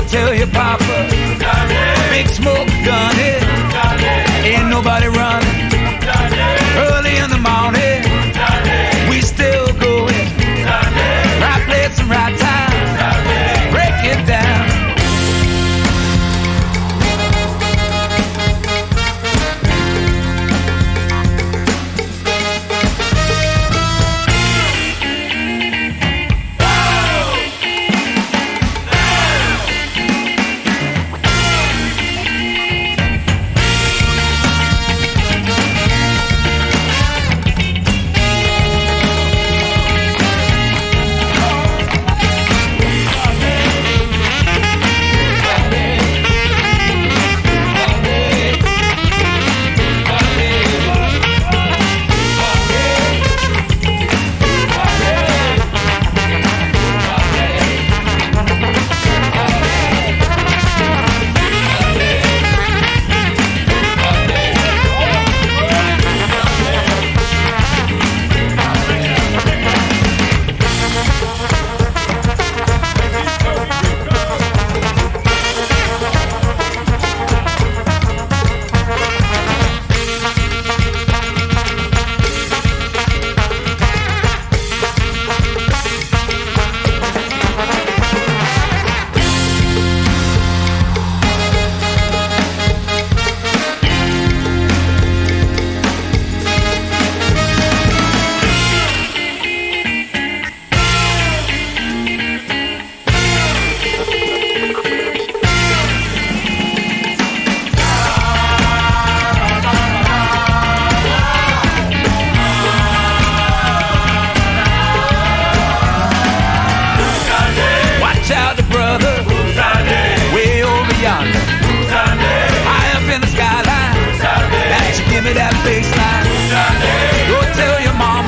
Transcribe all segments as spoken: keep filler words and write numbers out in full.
tell your papa. Big smoke gun it. Ain't nobody running. Early in the morning, we still going. Right place and right time. Break it down.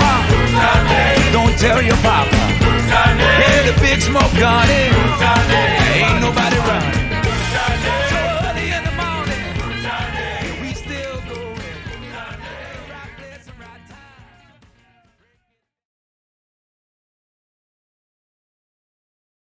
Tell your papa. Yeah, the big smoke gun it.